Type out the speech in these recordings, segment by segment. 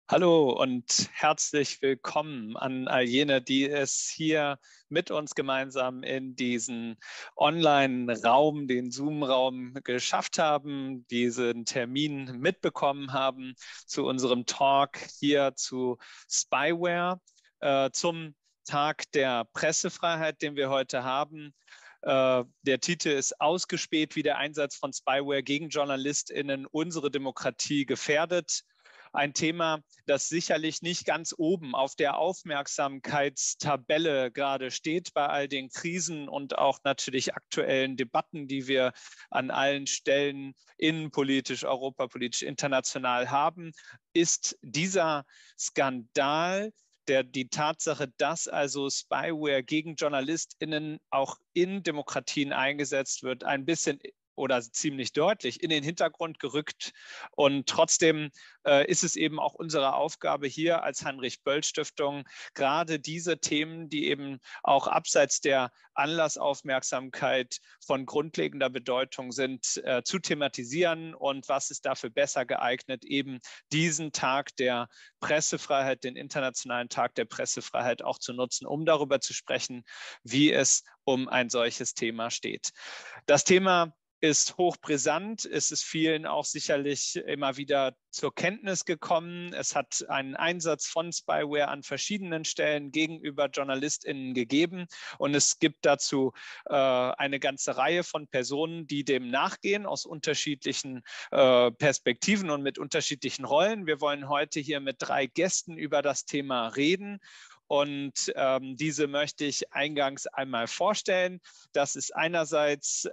Hallo und herzlich willkommen an all jene, die es hier mit uns gemeinsam in diesen Online-Raum, den Zoom-Raum geschafft haben, diesen Termin mitbekommen haben zu unserem Talk hier zu Spyware, zum Tag der Pressefreiheit, den wir heute haben. Der Titel ist ausgespäht, wie der Einsatz von Spyware gegen JournalistInnen unsere Demokratie gefährdet. Ein Thema, das sicherlich nicht ganz oben auf der Aufmerksamkeitstabelle gerade steht bei all den Krisen und auch natürlich aktuellen Debatten, die wir an allen Stellen innenpolitisch, europapolitisch, international haben, ist dieser Skandal, die Tatsache, dass also Spyware gegen JournalistInnen auch in Demokratien eingesetzt wird, ein bisschen oder ziemlich deutlich in den Hintergrund gerückt. Und trotzdem ist es eben auch unsere Aufgabe hier als Heinrich-Böll-Stiftung, gerade diese Themen, die eben auch abseits der Anlassaufmerksamkeit von grundlegender Bedeutung sind, zu thematisieren. Und was ist dafür besser geeignet, eben diesen Tag der Pressefreiheit, den Internationalen Tag der Pressefreiheit auch zu nutzen, um darüber zu sprechen, wie es um ein solches Thema steht. Das Thema ist hochbrisant, es ist vielen auch sicherlich immer wieder zur Kenntnis gekommen. Es hat einen Einsatz von Spyware an verschiedenen Stellen gegenüber JournalistInnen gegeben und es gibt dazu eine ganze Reihe von Personen, die dem nachgehen aus unterschiedlichen Perspektiven und mit unterschiedlichen Rollen. Wir wollen heute hier mit 3 Gästen über das Thema reden. Und diese möchte ich eingangs einmal vorstellen. Das ist einerseits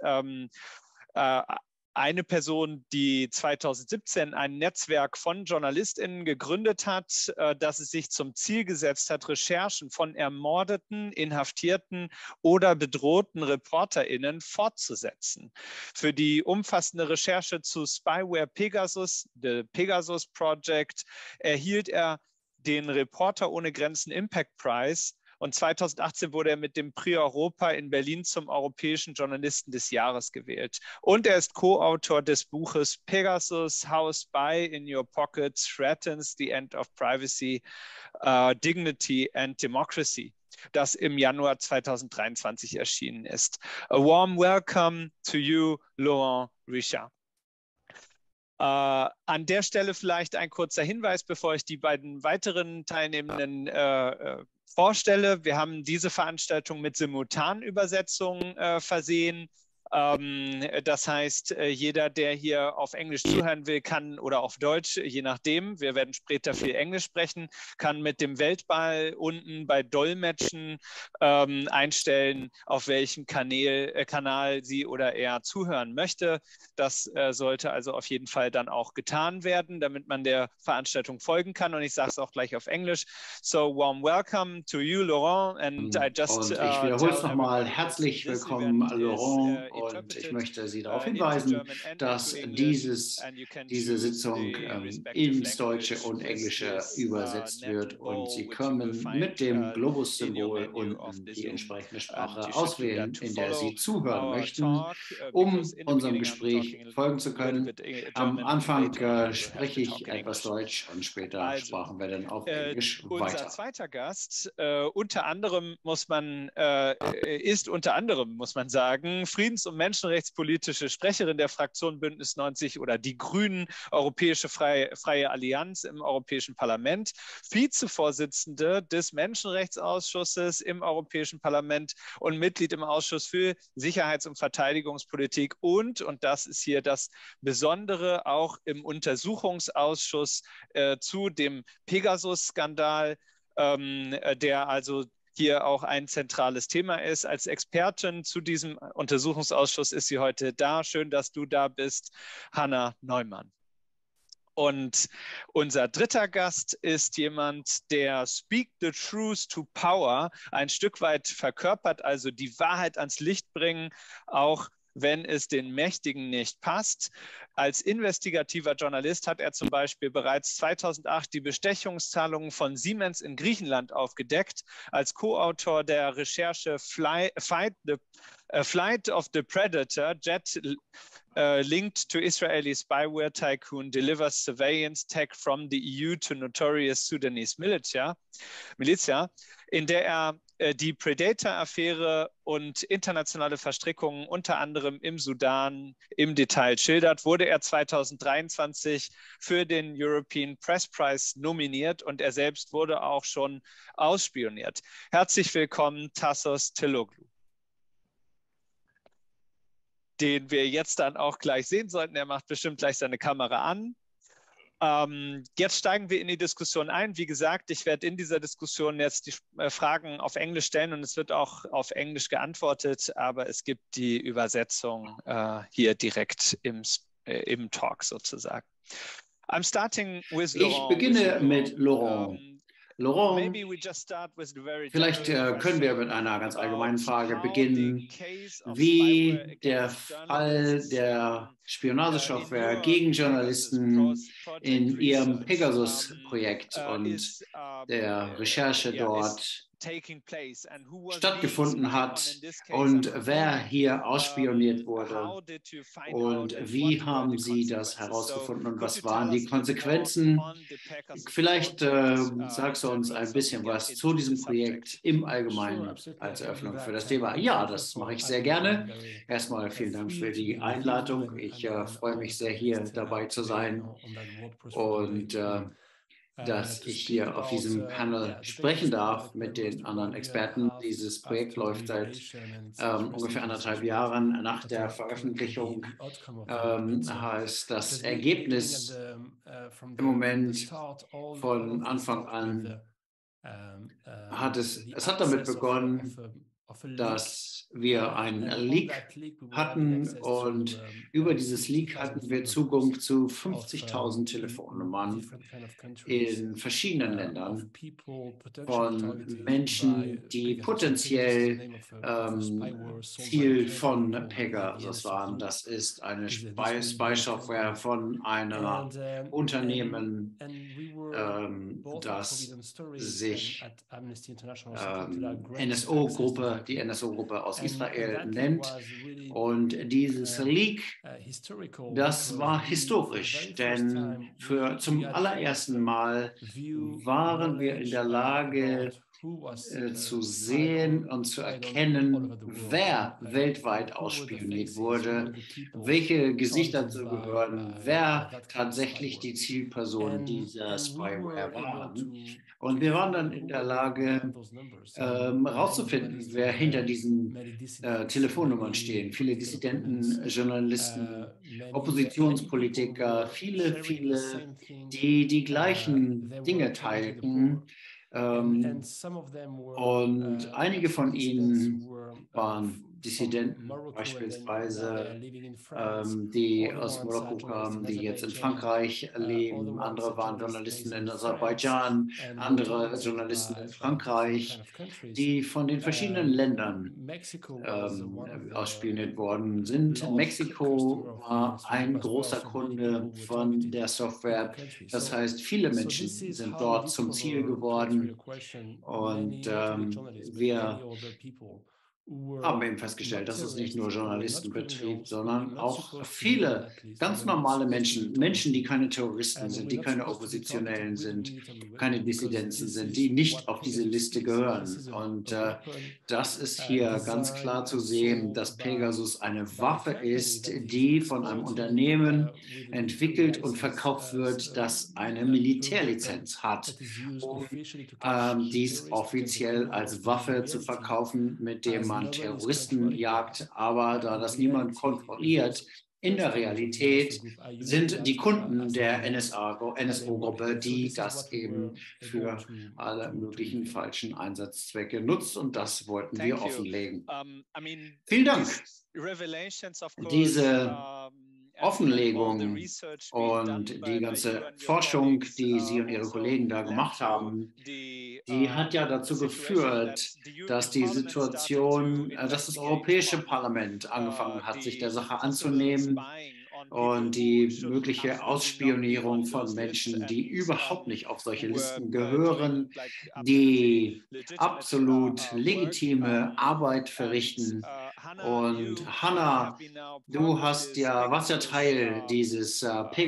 eine Person, die 2017 ein Netzwerk von JournalistInnen gegründet hat, das es sich zum Ziel gesetzt hat, Recherchen von ermordeten, inhaftierten oder bedrohten ReporterInnen fortzusetzen. Für die umfassende Recherche zu Spyware Pegasus, The Pegasus Project, erhielt er den Reporter ohne Grenzen Impact Prize. Und 2018 wurde er mit dem Prix Europa in Berlin zum Europäischen Journalisten des Jahres gewählt. Und er ist Co-Autor des Buches Pegasus, How Spy in Your Pocket Threatens the End of Privacy, Dignity and Democracy, das im Januar 2023 erschienen ist. A warm welcome to you, Laurent Richard. An der Stelle vielleicht ein kurzer Hinweis, bevor ich die beiden weiteren Teilnehmenden vorstelle. Wir haben diese Veranstaltung mit Simultanübersetzung versehen. Das heißt, jeder, der hier auf Englisch zuhören will, kann oder auf Deutsch, je nachdem, wir werden später viel Englisch sprechen, kann mit dem Weltball unten bei Dolmetschen einstellen, auf welchem Kanal sie oder er zuhören möchte. Das sollte also auf jeden Fall dann auch getan werden, damit man der Veranstaltung folgen kann. Und ich sage es auch gleich auf Englisch. So, warm welcome to you, Laurent. Und ich wiederhole es nochmal. Herzlich willkommen, Laurent. Und ich möchte Sie darauf hinweisen, dass diese Sitzung ins Deutsche und Englische übersetzt wird. Und Sie können mit dem Globus-Symbol unten die entsprechende Sprache auswählen, in der Sie zuhören möchten, um unserem Gespräch folgen zu können. Am Anfang spreche ich etwas Deutsch und später sprachen wir dann auf Englisch weiter. Unser zweiter Gast unter anderem muss man sagen, Friedens- und Menschenrechtspolitische Sprecherin der Fraktion Bündnis 90 oder die Grünen, Europäische Freie Allianz im Europäischen Parlament, Vizevorsitzende des Menschenrechtsausschusses im Europäischen Parlament und Mitglied im Ausschuss für Sicherheits- und Verteidigungspolitik und das ist hier das Besondere, auch im Untersuchungsausschuss zu dem Pegasus-Skandal, der also hier auch ein zentrales Thema ist. Als Expertin zu diesem Untersuchungsausschuss ist sie heute da. Schön, dass du da bist, Hanna Neumann. Und unser dritter Gast ist jemand, der Speak the Truth to Power ein Stück weit verkörpert, also die Wahrheit ans Licht bringen, auch wenn es den Mächtigen nicht passt. Als investigativer Journalist hat er zum Beispiel bereits 2008 die Bestechungszahlungen von Siemens in Griechenland aufgedeckt. Als Co-Autor der Recherche Flight of the Predator, Jet linked to Israeli spyware tycoon delivers surveillance tech from the EU to notorious Sudanese militia, in der er die Predator-Affäre und internationale Verstrickungen unter anderem im Sudan im Detail schildert, wurde er 2023 für den European Press Prize nominiert und er selbst wurde auch schon ausspioniert. Herzlich willkommen, Tassos Teloglu, den wir jetzt dann auch gleich sehen sollten. Er macht bestimmt gleich seine Kamera an. Jetzt steigen wir in die Diskussion ein. Wie gesagt, ich werde in dieser Diskussion jetzt die Fragen auf Englisch stellen und es wird auch auf Englisch geantwortet, aber es gibt die Übersetzung hier direkt im Talk sozusagen. Ich beginne mit Laurent. Laurent, vielleicht können wir mit einer ganz allgemeinen Frage beginnen, wie der Fall der Spionagesoftware gegen Journalisten in ihrem Pegasus-Projekt und der Recherche dort stattgefunden hat und wer hier ausspioniert wurde und wie haben Sie das herausgefunden und was waren die Konsequenzen? Vielleicht sagst du uns ein bisschen was zu diesem Projekt im Allgemeinen als Eröffnung für das Thema. Ja, das mache ich sehr gerne. Erstmal vielen Dank für die Einladung. Ich freue mich sehr, hier dabei zu sein und dass ich hier auf diesem Panel sprechen darf mit den anderen Experten. Dieses Projekt läuft seit ungefähr 1,5 Jahren nach der Veröffentlichung. Heißt das Ergebnis im Moment von Anfang an hat es hat damit begonnen, dass wir einen Leak hatten und über dieses Leak hatten wir Zugang zu 50.000 Telefonnummern in verschiedenen Ländern von Menschen, die potenziell Ziel von Pegasus waren. Das ist eine Spy-Software von einem Unternehmen, das sich NSO-Gruppe, die NSO-Gruppe aus Israel nennt. Und dieses Leak, das war historisch, denn zum allerersten Mal waren wir in der Lage zu sehen und zu erkennen, wer weltweit ausspioniert wurde, welche Gesichter dazu gehören, wer tatsächlich die Zielpersonen dieser Spyware waren. Und wir waren dann in der Lage, herauszufinden, wer hinter diesen Telefonnummern stehen. Viele Dissidenten, Journalisten, Oppositionspolitiker, viele, die die gleichen Dinge teilten. Und einige von ihnen waren Dissidenten, beispielsweise, die aus Marokko kamen, die jetzt in Frankreich leben. Andere waren Journalisten in Aserbaidschan, andere Journalisten in Frankreich, die von den verschiedenen Ländern ausspioniert worden sind. Mexiko war ein großer Kunde von der Software. Das heißt, viele Menschen sind dort zum Ziel geworden. Und wir haben eben festgestellt, dass es nicht nur Journalisten betrifft, sondern auch viele ganz normale Menschen, die keine Terroristen sind, die keine Oppositionellen sind, keine Dissidenten sind, die nicht auf diese Liste gehören. Und das ist hier ganz klar zu sehen, dass Pegasus eine Waffe ist, die von einem Unternehmen entwickelt und verkauft wird, das eine Militärlizenz hat, um dies offiziell als Waffe zu verkaufen, mit dem man Terroristen jagt, aber da das niemand kontrolliert, in der Realität sind die Kunden der NSO-Gruppe, die das eben für alle möglichen falschen Einsatzzwecke nutzt und das wollten wir offenlegen. Vielen Dank. Diese Offenlegung und die ganze Forschung, die Sie und Ihre Kollegen da gemacht haben, die hat ja dazu geführt, dass die Situation, dass das Europäische Parlament angefangen hat, sich der Sache anzunehmen und die mögliche Ausspionierung von Menschen, die überhaupt nicht auf solche Listen gehören, die absolut legitime Arbeit verrichten Und Hannah, du warst ja Teil dieses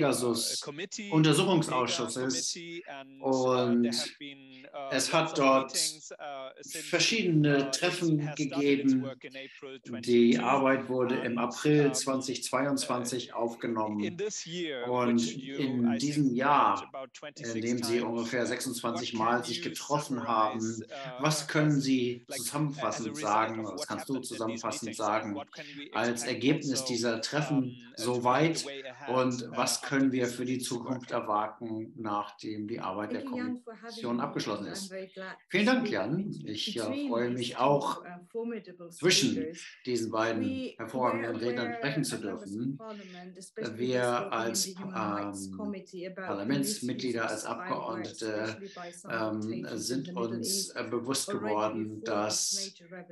Pegasus-Untersuchungsausschusses und es hat dort verschiedene Treffen gegeben. Die Arbeit wurde im April 2022 aufgenommen und in diesem Jahr, in dem Sie ungefähr 26 Mal sich getroffen haben, was können Sie zusammenfassend sagen, was kannst du zusammenfassend sagen, als Ergebnis dieser Treffen soweit und was können wir für die Zukunft erwarten, nachdem die Arbeit der Kommission abgeschlossen ist? Vielen Dank, Jan. Ich freue mich auch, zwischen diesen beiden hervorragenden Rednern sprechen zu dürfen. Wir als Parlamentsmitglieder, als Abgeordnete sind uns bewusst geworden, dass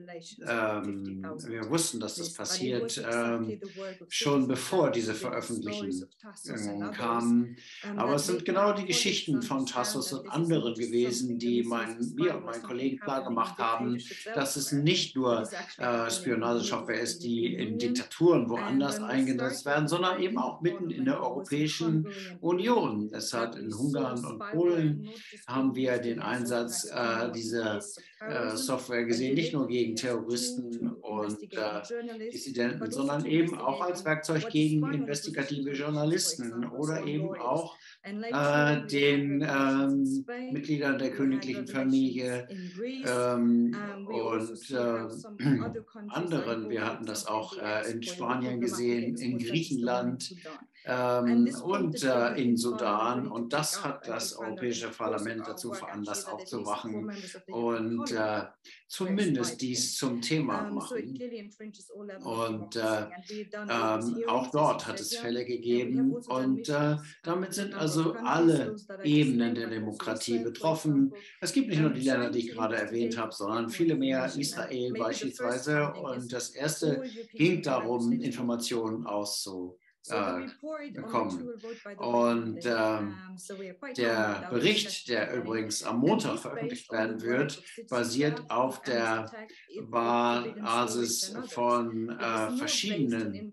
wir wussten, dass das passiert, schon bevor diese Veröffentlichungen kamen. Aber es sind genau die Geschichten von Tassos und anderen gewesen, die mir und meinen Kollegen klargemacht haben, dass es nicht nur Spionagesoftware ist, die in Diktaturen woanders eingesetzt werden, sondern eben auch mitten in der Europäischen Union. Es hat in Ungarn und Polen haben wir den Einsatz dieser Software gesehen, nicht nur gegen Terroristen und Dissidenten, sondern eben auch als Werkzeug gegen investigative Journalisten oder eben auch den Mitgliedern der königlichen Familie und anderen. Wir hatten das auch in Spanien gesehen, in Griechenland und in Sudan. Und das hat das Europäische Parlament dazu veranlasst, aufzuwachen und zumindest dies zum Thema machen. Und auch dort hat es Fälle gegeben. Und damit sind also alle Ebenen der Demokratie betroffen. Es gibt nicht nur die Länder, die ich gerade erwähnt habe, sondern viele mehr, Israel beispielsweise. Und das erste ging darum, Informationen auszubekommen. Und der Bericht, der übrigens am Montag veröffentlicht werden wird, basiert auf der Basis von verschiedenen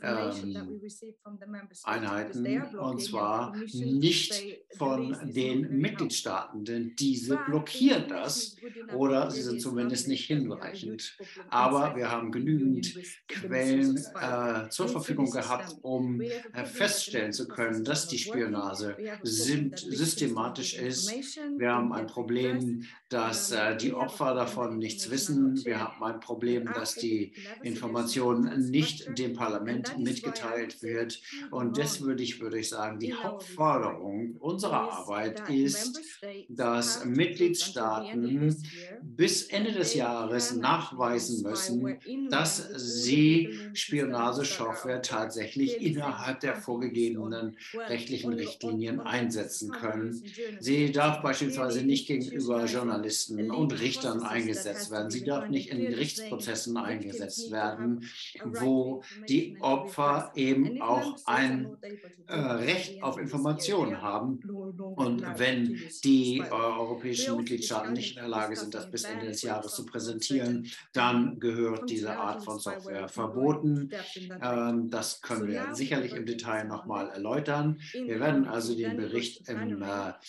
Einheiten, und zwar nicht von den Mitgliedstaaten, denn diese blockieren das oder sie sind zumindest nicht hinreichend. Aber wir haben genügend Quellen zur Verfügung gehabt, um feststellen zu können, dass die Spionage systematisch ist. Wir haben ein Problem, dass die Opfer davon nichts wissen. Wir haben ein Problem, dass die Information nicht dem Parlament mitgeteilt wird. Und deswegen würde ich sagen, die Hauptforderung unserer Arbeit ist, dass Mitgliedstaaten bis Ende des Jahres nachweisen müssen, dass sie Spionagesoftware tatsächlich innerhalb der vorgegebenen rechtlichen Richtlinien einsetzen können. Sie darf beispielsweise nicht gegenüber Journalisten und Richtern eingesetzt werden. Sie darf nicht in Gerichtsprozessen eingesetzt werden, wo die Opfer eben auch ein Recht auf Informationen haben. Und wenn die europäischen Mitgliedstaaten nicht in der Lage sind, das bis Ende des Jahres zu präsentieren, dann gehört diese Art von Software verboten. Das können wir sicherlich im Detail nochmal erläutern. Wir werden also den Bericht im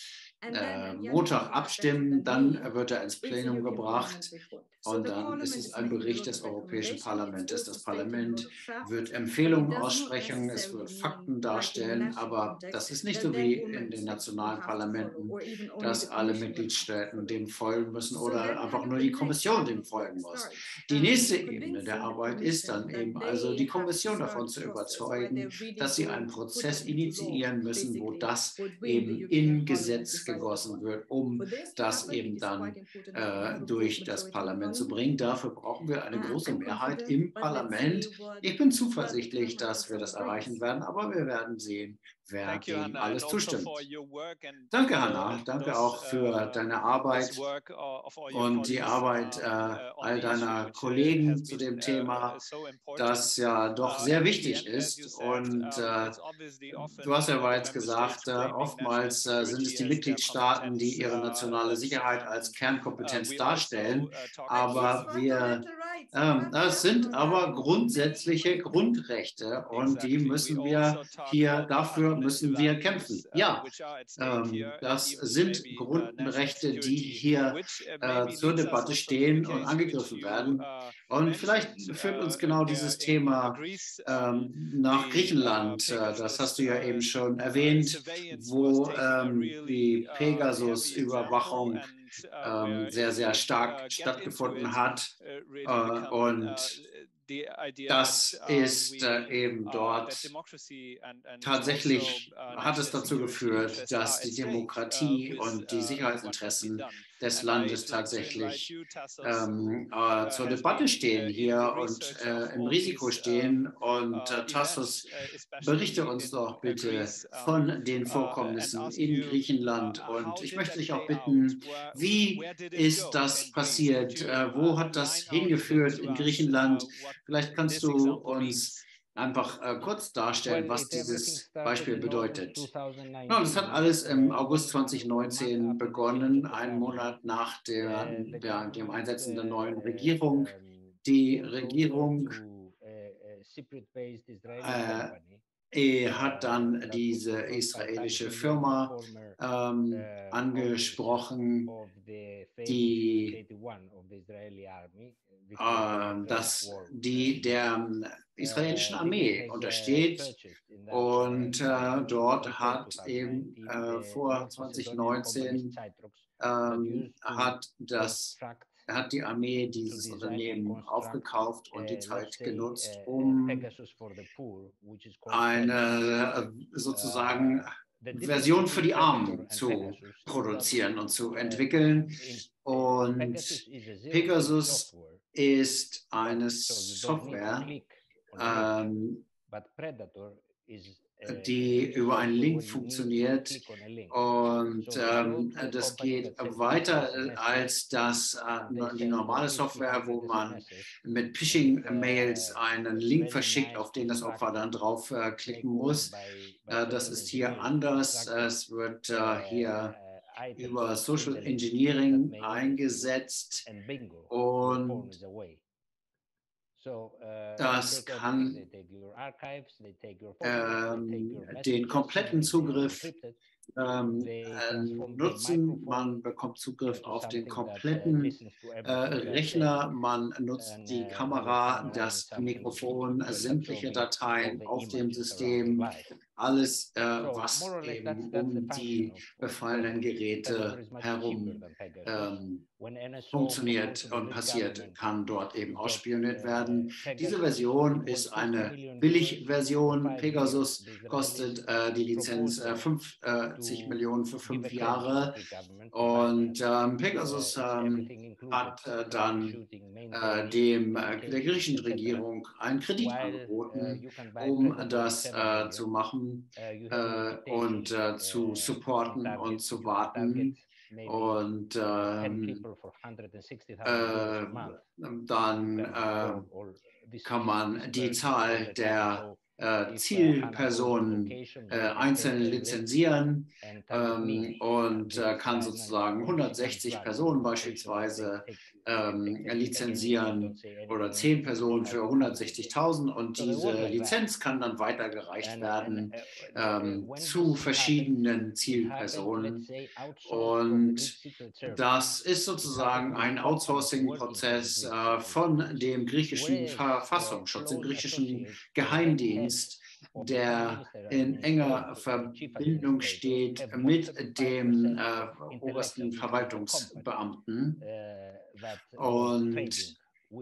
Montag abstimmen, dann wird er ins Plenum gebracht und dann ist es ein Bericht des Europäischen Parlaments. Das Parlament wird Empfehlungen aussprechen, es wird Fakten darstellen, aber das ist nicht so wie in den nationalen Parlamenten, dass alle Mitgliedstaaten dem folgen müssen oder einfach nur die Kommission dem folgen muss. Die nächste Ebene der Arbeit ist dann eben also die Kommission davon zu überzeugen, dass sie einen Prozess initiieren müssen, wo das eben in Gesetz gegossen wird, um das eben dann durch das Parlament zu bringen. Dafür brauchen wir eine große Mehrheit im Parlament. Ich bin zuversichtlich, dass wir das erreichen werden, aber wir werden sehen, wer dem alles zustimmt. Danke, Hannah. Danke auch für deine Arbeit und die Arbeit all deiner Kollegen zu dem Thema, das ja doch sehr wichtig ist. Und du hast ja bereits gesagt, oftmals sind es die Mitgliedstaaten, die ihre nationale Sicherheit als Kernkompetenz darstellen. Aber wir Das sind aber grundsätzliche Grundrechte und die müssen wir dafür müssen wir kämpfen. Ja, das sind Grundrechte, die hier zur Debatte stehen und angegriffen werden. Und vielleicht führt uns genau dieses Thema nach Griechenland. Das hast du ja eben schon erwähnt, wo die Pegasus-Überwachung sehr, sehr stark stattgefunden hat. Und das ist eben dort tatsächlich hat es dazu geführt, dass die Demokratie und die Sicherheitsinteressen des Landes tatsächlich zur Debatte stehen hier und im Risiko stehen. Und Tassos, berichte uns doch bitte von den Vorkommnissen in Griechenland. Und ich möchte dich auch bitten, wie ist das passiert? Wo hat das hingeführt in Griechenland? Vielleicht kannst du uns einfach kurz darstellen, was dieses Beispiel bedeutet. Ja, das hat alles im August 2019 begonnen, einen Monat nach dem Einsetzen der neuen Regierung. Die Regierung hat dann diese israelische Firma angesprochen, die der israelischen Armee untersteht. Und dort hat eben vor 2019 hat die Armee dieses Unternehmen aufgekauft und die Zeit genutzt, um eine sozusagen Version für die Armen zu produzieren und zu entwickeln. Und Pegasus ist eine Software, die über einen Link funktioniert und das geht weiter als die normale Software, wo man mit Phishing-Mails einen Link verschickt, auf den das Opfer dann drauf klicken muss. Das ist hier anders. Es wird hier über Social Engineering eingesetzt und das kann den kompletten Zugriff nutzen. Man bekommt Zugriff auf den kompletten Rechner. Man nutzt die Kamera, das Mikrofon, sämtliche Dateien auf dem System. Alles, was eben um die befallenen Geräte herum funktioniert und passiert, kann dort eben ausspioniert werden. Diese Version ist eine Billigversion. Pegasus kostet die Lizenz 50 Millionen für 5 Jahre. Und Pegasus hat dann der griechischen Regierung einen Kredit angeboten, um das zu machen und zu supporten und zu warten. Und dann kann man die Zahl der Zielpersonen einzeln lizenzieren und kann sozusagen 160 Personen beispielsweise lizenzieren oder 10 Personen für 160.000 und diese Lizenz kann dann weitergereicht werden zu verschiedenen Zielpersonen. Und das ist sozusagen ein Outsourcing-Prozess von dem griechischen Verfassungsschutz, dem griechischen Geheimdienst, der in enger Verbindung steht mit dem obersten Verwaltungsbeamten und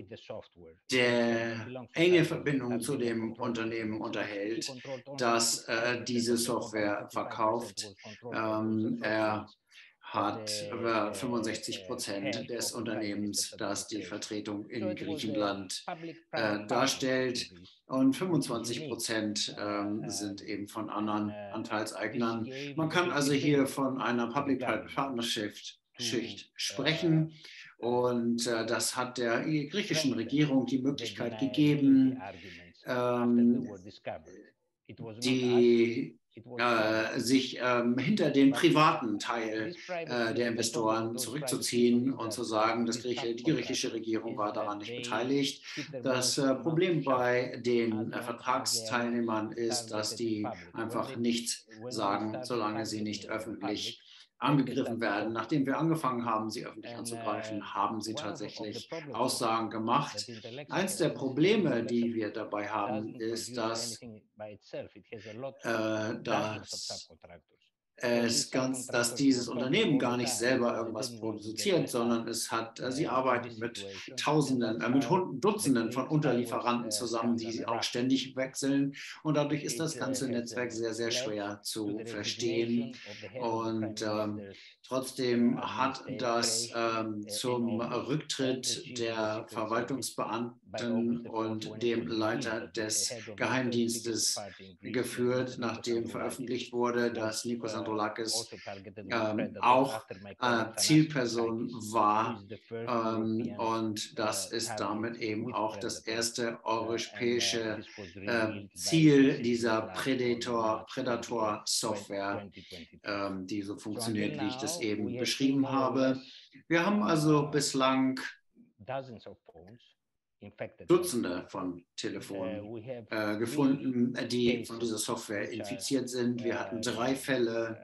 der enge Verbindung zu dem Unternehmen unterhält, das diese Software verkauft. Er hat 65% des Unternehmens, das die Vertretung in Griechenland darstellt. Und 25% sind eben von anderen Anteilseignern. Man kann also hier von einer Public-Private Partnership-Schicht sprechen. Und das hat der griechischen Regierung die Möglichkeit gegeben, die sich hinter den privaten Teil der Investoren zurückzuziehen und zu sagen, die griechische Regierung war daran nicht beteiligt. Das Problem bei den Vertragsteilnehmern ist, dass die einfach nichts sagen, solange sie nicht öffentlich angegriffen werden. Nachdem wir angefangen haben, sie öffentlich anzugreifen, haben sie tatsächlich Aussagen gemacht. Eins der Probleme, die wir dabei haben, ist, dass dass dieses Unternehmen gar nicht selber irgendwas produziert, sondern sie arbeiten mit mit Dutzenden von Unterlieferanten zusammen, die auch ständig wechseln. Und dadurch ist das ganze Netzwerk sehr, sehr schwer zu verstehen. Und trotzdem hat das zum Rücktritt der Verwaltungsbeamten und dem Leiter des Geheimdienstes geführt, nachdem veröffentlicht wurde, dass Nikos Androulakis auch Zielperson war. Und das ist damit eben auch das erste europäische Ziel dieser Predator-Software, die so funktioniert, wie ich das eben beschrieben habe. Wir haben also bislang Dutzende von Telefonen gefunden, die von dieser Software infiziert sind. Wir hatten 3 Fälle,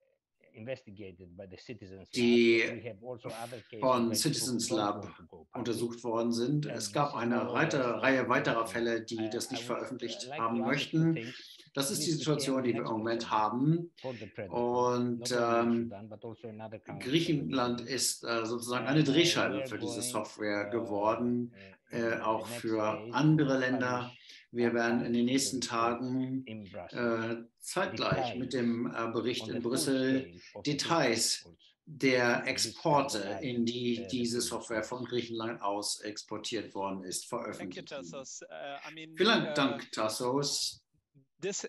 die von Citizens Lab untersucht worden sind. Es gab eine Reihe weiterer Fälle, die das nicht veröffentlicht haben möchten. Das ist die Situation, die wir im Moment haben. Und Griechenland ist sozusagen eine Drehscheibe für diese Software geworden, auch für andere Länder. Wir werden in den nächsten Tagen zeitgleich mit dem Bericht in Brüssel Details der Exporte, in die diese Software von Griechenland aus exportiert worden ist, veröffentlichen. Vielen Dank, Tassos. Das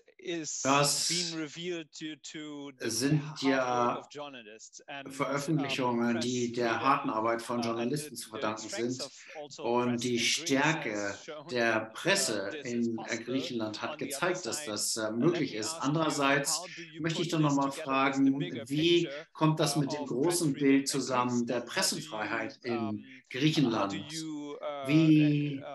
sind ja Veröffentlichungen, die der harten Arbeit von Journalisten zu verdanken sind. Und die Stärke der Presse in Griechenland hat gezeigt, dass das möglich ist. Andererseits möchte ich doch nochmal fragen, wie kommt das mit dem großen Bild zusammen der Pressefreiheit in Griechenland? Wie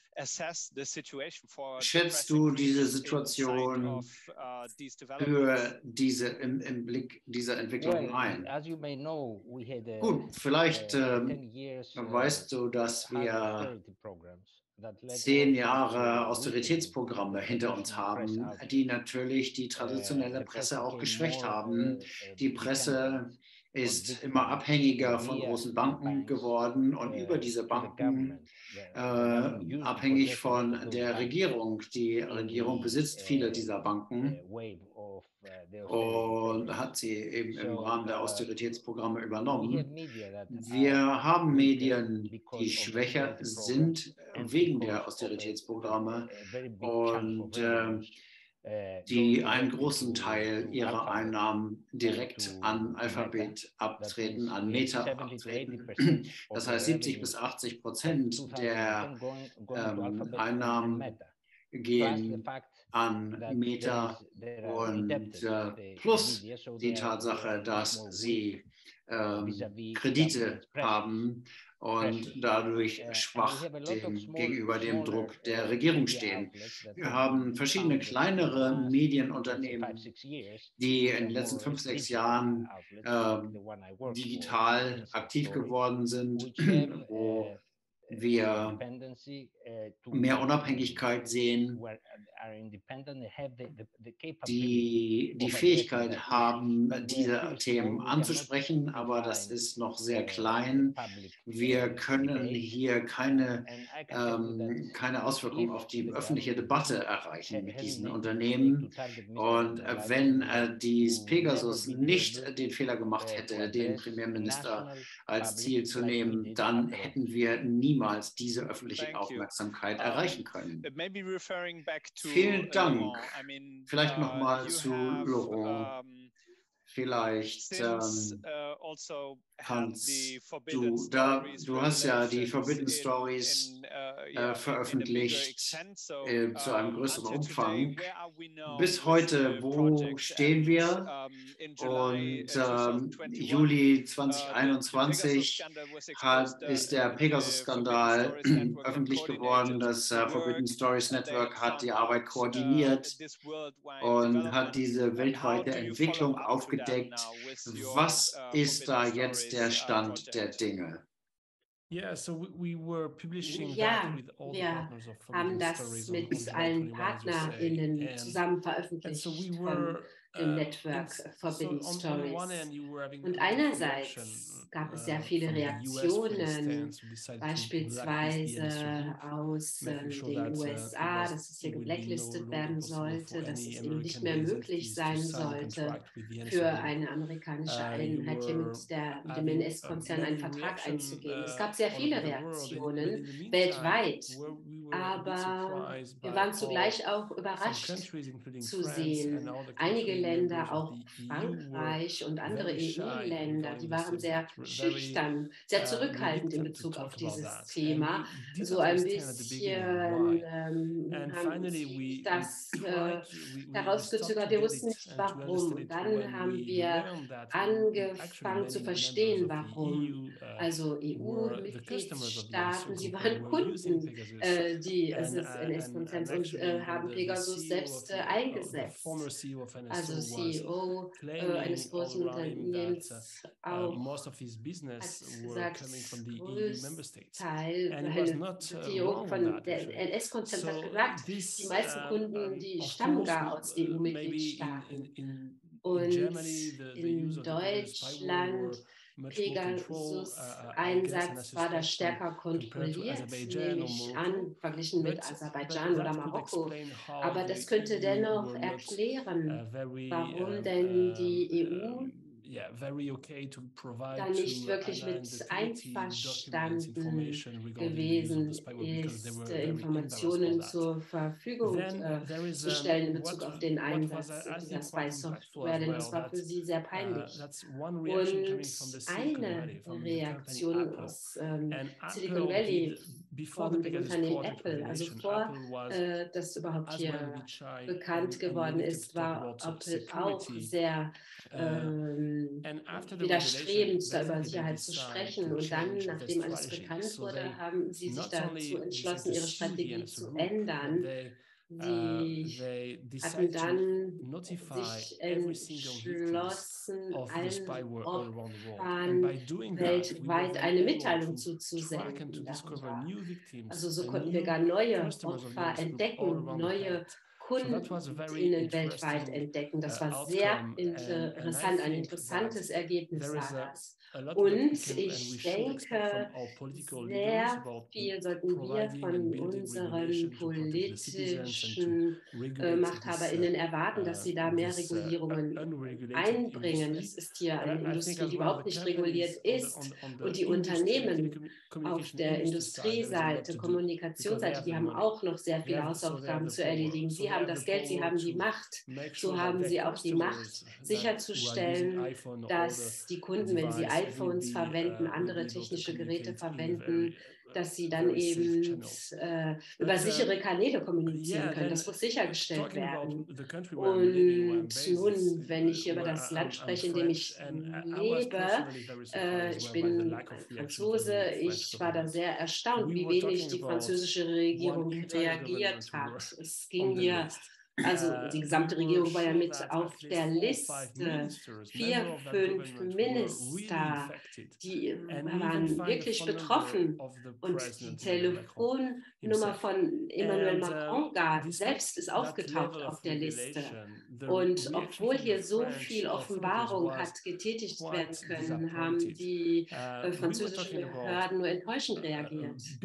schätzt du diese Situation für im Blick dieser Entwicklung ein? Gut, vielleicht weißt du, dass wir 10 Jahre Austeritätsprogramme hinter uns haben, die natürlich die traditionelle Presse auch geschwächt haben. Die Presse ist immer abhängiger von großen Banken geworden und über diese Banken abhängig von der Regierung. Die Regierung besitzt viele dieser Banken und hat sie eben im Rahmen der Austeritätsprogramme übernommen. Wir haben Medien, die schwächer sind wegen der Austeritätsprogramme und die einen großen Teil ihrer Einnahmen direkt an Alphabet abtreten, an Meta abtreten. Das heißt, 70-80% der Einnahmen gehen an Meta und plus die Tatsache, dass sie Kredite haben und dadurch schwach gegenüber dem Druck der Regierung stehen. Wir haben verschiedene kleinere Medienunternehmen, die in den letzten 5, 6 Jahren digital aktiv geworden sind, wo wir mehr Unabhängigkeit sehen, die Fähigkeit haben, diese Themen anzusprechen, aber das ist noch sehr klein. Wir können hier keine Auswirkungen auf die öffentliche Debatte erreichen mit diesen Unternehmen. Und wenn dies Pegasus nicht den Fehler gemacht hätte, den Premierminister als Ziel zu nehmen, dann hätten wir niemals diese öffentliche Aufmerksamkeit erreichen können. Vielen Dank. Vielleicht nochmal zu Laurent. Vielleicht Du hast ja die Forbidden Stories veröffentlicht zu einem größeren Umfang. Bis heute, wo stehen wir? Und Juli 2021 ist der Pegasus-Skandal öffentlich geworden. Das Forbidden Stories Network hat die Arbeit koordiniert und hat diese weltweite Entwicklung aufgedeckt. Was ist da jetzt der Stand der Dinge? Ja, wir haben das mit allen PartnerInnen zusammen veröffentlicht von dem Network Forbidden Stories. Und einerseits gab es sehr viele Reaktionen, beispielsweise aus den USA, dass es hier geblacklistet werden sollte, dass es eben nicht mehr möglich sein sollte, für eine amerikanische Einheit hier mit dem NS-Konzern einen Vertrag einzugehen. Es gab sehr viele Reaktionen weltweit, aber wir waren zugleich auch überrascht zu sehen. Einige Länder, auch Frankreich und andere EU-Länder, die waren sehr schüchtern, sehr zurückhaltend in Bezug auf dieses Thema. So ein bisschen haben sich das herausgezögert. Wir wussten nicht, warum. Und dann haben wir angefangen zu verstehen, warum. Also EU-Mitgliedstaaten, sie waren Kunden des NS-Konzerns und haben Pegasus selbst eingesetzt. Also CEO eines großen Unternehmens auch hat gesagt, Großteil, eine CEO von der NS-Konzern hat gesagt, die meisten Kunden, die stammen gar aus EU-Mitgliedstaaten. Und in Deutschland Pegasus-Einsatz war da stärker kontrolliert, nehme ich an, verglichen mit Aserbaidschan oder Marokko. Aber das könnte dennoch erklären, warum denn die EU da nicht wirklich mit einverstanden gewesen ist, Informationen zur Verfügung zu stellen in Bezug auf den Einsatz dieser Spy-Software, denn das war für sie sehr peinlich. Und eine Reaktion aus Silicon Valley von dem Unternehmen Apple, also vor das überhaupt hier bekannt geworden ist, war Apple auch sehr widerstrebend, da über Sicherheit zu sprechen. Und dann, nachdem alles bekannt wurde, haben sie sich dazu entschlossen, ihre Strategie zu ändern. Sie hatten dann sich entschlossen, allen Opfern weltweit eine Mitteilung zuzusenden. Also so konnten wir gar neue Opfer entdecken, neue KundInnen weltweit entdecken. Das war sehr interessant, ein interessantes Ergebnis war das. Und ich denke, sehr viel sollten wir von unseren politischen MachthaberInnen erwarten, dass sie da mehr Regulierungen einbringen. Das ist hier eine Industrie, die überhaupt nicht reguliert ist. Und die Unternehmen auf der Industrieseite, Kommunikationsseite, die haben auch noch sehr viele Hausaufgaben zu erledigen. Sie haben das Geld, sie haben die Macht. So haben sie auch die Macht, sicherzustellen, dass die Kunden, wenn sie iPhones verwenden, andere technische Geräte verwenden, dass sie dann eben über sichere Kanäle kommunizieren können. Das muss sichergestellt werden. Und nun, wenn ich über das Land spreche, in dem ich lebe, ich bin ein Franzose, ich war da sehr erstaunt, wie wenig die französische Regierung reagiert hat. Es ging hier, also die gesamte Regierung war ja mit auf der Liste. 4, 5 Minister, die waren wirklich betroffen. Und die Telefonnummer von Emmanuel Macron selbst ist aufgetaucht auf der Liste. Und obwohl hier so viel Offenbarung hat getätigt werden können, haben die französischen Behörden nur enttäuschend reagiert. Es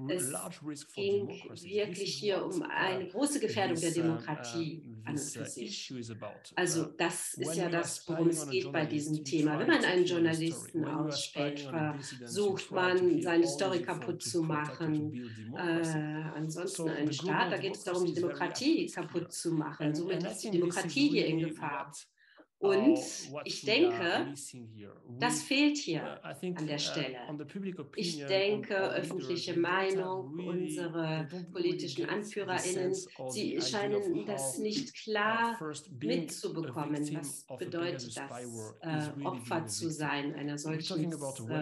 ging wirklich hier um eine große Gefährdung der Demokratie an und für sich. Also das ist ja das, worum es geht bei diesem Thema. Wenn man einen Journalisten ausspäht, versucht man, seine Story kaputt zu machen. Ansonsten ein Staat, da geht es darum, die Demokratie kaputt zu machen. Somit ist die Demokratie hier in Gefahr. Und ich denke, das fehlt hier an der Stelle. Ich denke, öffentliche Meinung, unsere politischen AnführerInnen, sie scheinen das nicht klar mitzubekommen. Was bedeutet das, Opfer zu sein einer solchen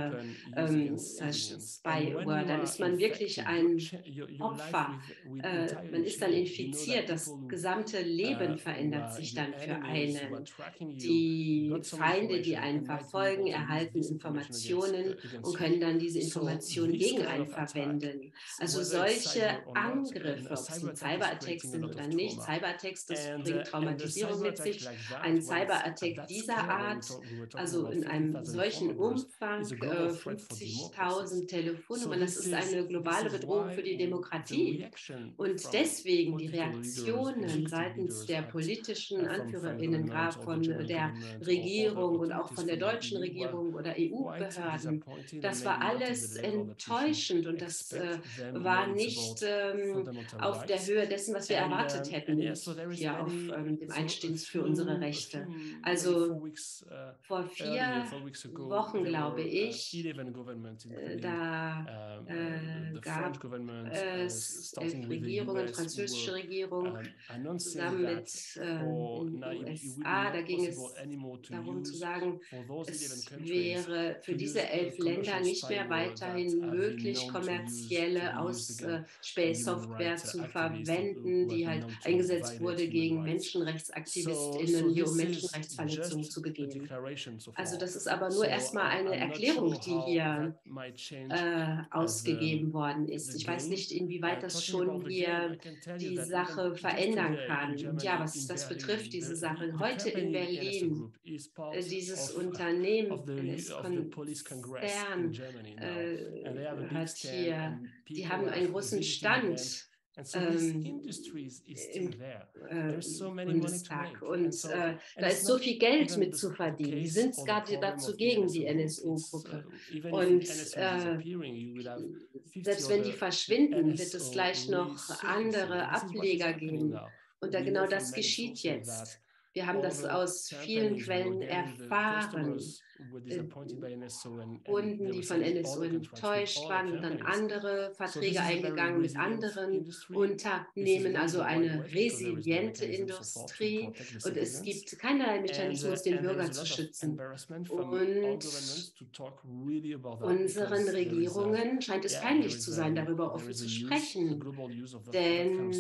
Spyware? Dann ist man wirklich ein Opfer. Man ist dann infiziert. Das gesamte Leben verändert sich dann für einen. Die Feinde, die einen verfolgen, erhalten Informationen und können dann diese Informationen gegen einen verwenden. Also solche Angriffe, ob es nun Cyberattacks sind oder nicht, Cyberattacks, das bringt Traumatisierung mit sich. Ein Cyberattack dieser Art, also in einem solchen Umfang, 50.000 Telefonnummern, das ist eine globale Bedrohung für die Demokratie. Und deswegen die Reaktionen seitens der politischen AnführerInnen, gerade von der Regierung und auch von der deutschen Regierung oder EU-Behörden, das war alles enttäuschend und das war nicht auf der Höhe dessen, was wir erwartet hätten hier auf dem Einstehens für unsere Rechte. Also vor 4 Wochen, glaube ich, da gab es 11 Regierungen, französische Regierung, zusammen mit den USA. Da ging es darum zu sagen, es wäre für diese 11 Länder nicht mehr weiterhin möglich, kommerzielle Ausspähsoftware zu verwenden, die halt eingesetzt wurde gegen MenschenrechtsaktivistInnen, hier um Menschenrechtsverletzungen zu begehen. Also das ist aber nur erstmal eine Erklärung, die hier ausgegeben worden ist. Ich weiß nicht, inwieweit das schon hier die Sache verändern kann. Ja, was das betrifft, diese Sache. Heute in Berlin, dieses Unternehmen, NS-Konzern, hat hier, die haben einen großen Stand im Bundestag. Und da ist so viel Geld mit zu verdienen. Die sind gerade dazu gegen die NSU-Gruppe. Und selbst wenn die verschwinden, wird es gleich noch andere Ableger geben. Und genau das geschieht jetzt. Wir haben das aus vielen Quellen erfahren. Kunden, die von NSU enttäuscht waren, sind dann andere Verträge eingegangen mit anderen Unternehmen, also eine resiliente Industrie. Und es gibt keinerlei Mechanismus, den Bürger zu schützen. Und unseren Regierungen scheint es peinlich zu sein, darüber offen zu sprechen. Denn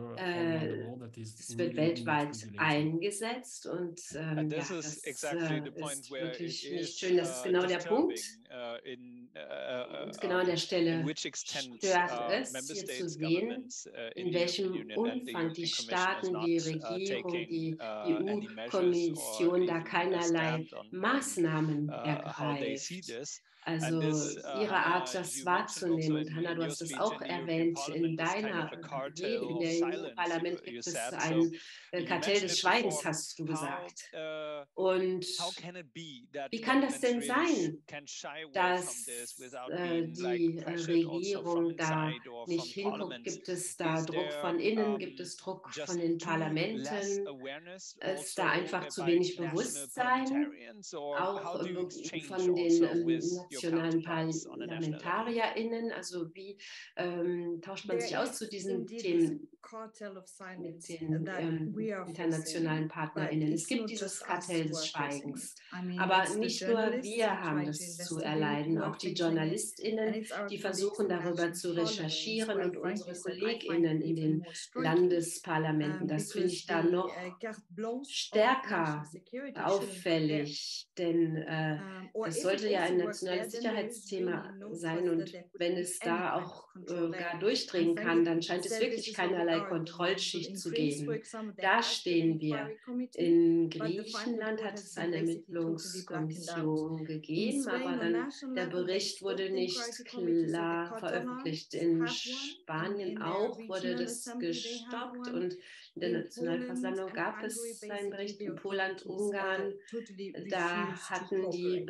es wird weltweit eingesetzt und das ist wirklich nicht schön. Das ist genau der Punkt. Und genau an der Stelle stört es, hier zu sehen, in welchem Umfang die Staaten, die Regierung, die EU-Kommission da keinerlei Maßnahmen ergreift. Also ihre Art, das wahrzunehmen. Und Hanna, du hast es auch erwähnt, in deiner Rede in der EU-Parlament gibt es ein Kartell des Schweigens, hast du gesagt. Und wie kann das denn sein, dass die Regierung da nicht hinguckt? Gibt es da Druck von innen? Gibt es Druck von den Parlamenten? Ist da einfach zu wenig Bewusstsein, auch von den nationalen ParlamentarierInnen? Also wie tauscht man sich aus zu diesen Themen mit den internationalen PartnerInnen? Es gibt dieses Kartell des Schweigens. Aber nicht nur wir haben das zu erleiden, auch die JournalistInnen, die versuchen darüber zu recherchieren und unsere KollegInnen in den Landesparlamenten. Das finde ich da noch stärker auffällig, denn es sollte ja ein nationales Sicherheitsthema sein und wenn es da auch gar durchdringen kann, dann scheint es wirklich keinerlei Kontrollschicht zu geben. Da stehen wir. In Griechenland hat es eine Ermittlungskommission gegeben, aber dann der Bericht wurde nicht klar veröffentlicht. In Spanien auch wurde das gestoppt und in der Nationalversammlung gab es einen Bericht. In Polen, Ungarn, da hatten die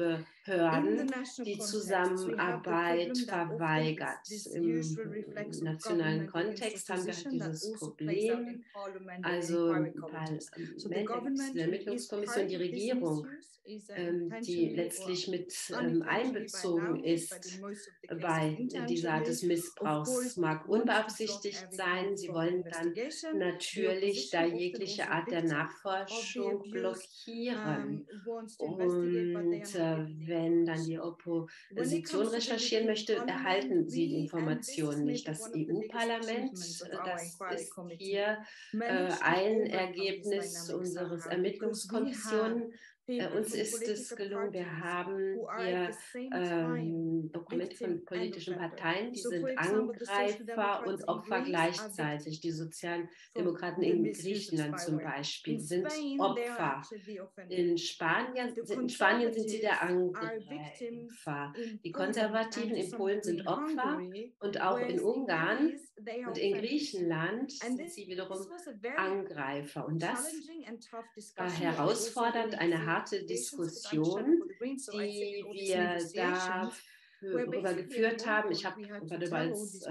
Behörden die Zusammenarbeit verweigert. Im nationalen Kontext haben wir dieses Problem, also im Parlament, in der Ermittlungskommission, die Regierung, die letztlich mit einbezogen ist bei dieser Art des Missbrauchs, mag unbeabsichtigt sein. Sie wollen dann natürlich da jegliche Art der Nachforschung blockieren. Und wenn dann die Opposition recherchieren möchte, erhalten sie die Informationen nicht. Das EU-Parlament, das ist hier ein Ergebnis unseres Ermittlungskommissionen. Uns ist es gelungen, wir haben hier Dokumente von politischen Parteien, die sind Angreifer und Opfer gleichzeitig. Die Sozialdemokraten in Griechenland zum Beispiel sind Opfer. In Spanien sind sie der Angreifer. Die Konservativen in Polen sind Opfer und auch in Ungarn und in Griechenland sind sie wiederum Angreifer. Und das war herausfordernd, eine harte Diskussion, die wir darüber geführt haben. Ich war dabei als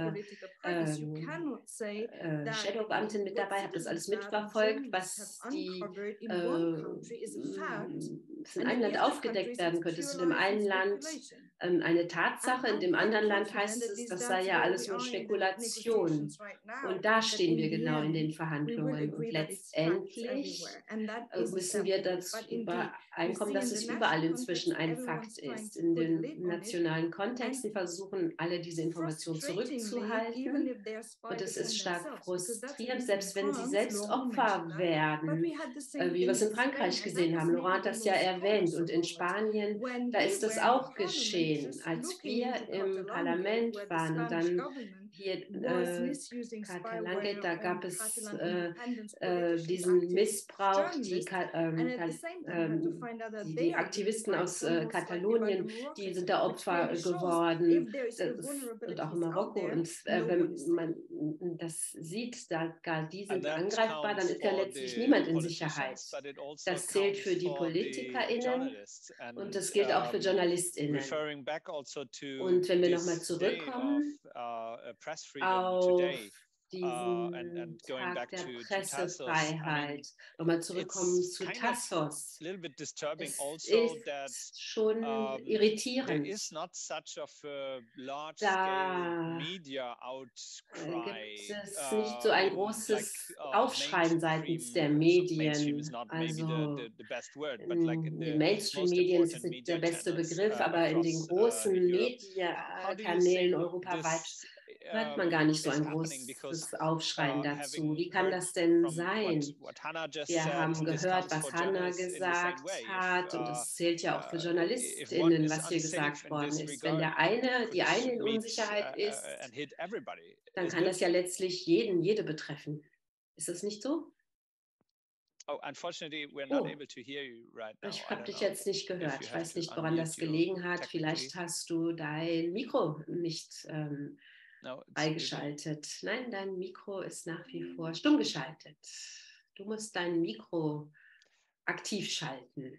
Shadowbeamtin mit dabei, habe das alles mitverfolgt, was in einem Land aufgedeckt werden könnte. Es ist in dem einen Land eine Tatsache, in dem anderen Land heißt es, das sei ja alles nur Spekulation. Und da stehen wir genau in den Verhandlungen. Und letztendlich müssen wir dazu übereinkommen, dass es überall inzwischen ein Fakt ist. In den nationalen Kontexten versuchen alle diese Informationen zurückzuhalten. Und es ist stark frustrierend, selbst wenn sie selbst Opfer werden, wie wir es in Frankreich gesehen haben. Laurent hat das ja erwähnt. Und in Spanien, da ist das auch geschehen. Als wir im Parlament waren und dann hier Catalangate, da gab es diesen Missbrauch, die Aktivisten aus Katalonien, die sind da Opfer geworden und auch in Marokko. Und wenn man das sieht, die sind angreifbar, dann ist ja letztlich niemand in Sicherheit. Das zählt für die PolitikerInnen und das gilt auch für JournalistInnen. Und wenn wir nochmal zurückkommen auf diesen Tag der Pressefreiheit, nochmal zurückkommen zu Tassos. Es ist schon irritierend. Da gibt es nicht so ein großes Aufschreien seitens der Medien. Also in den Mainstream-Medien ist es nicht der beste Begriff, aber in den großen Mediakanälen europaweit hört man gar nicht so ein großes Aufschreien dazu. Wie kann das denn sein? Wir haben gehört, was Hannah gesagt hat, und das zählt ja auch für JournalistInnen, was hier gesagt worden ist. Wenn die eine in Unsicherheit ist, dann kann das ja letztlich jede betreffen. Ist das nicht so? Oh, ich habe dich jetzt nicht gehört. Ich weiß nicht, woran das gelegen hat. Vielleicht hast du dein Mikro nicht beigeschaltet. Nein, dein Mikro ist nach wie vor stumm geschaltet. Du musst dein Mikro aktiv schalten.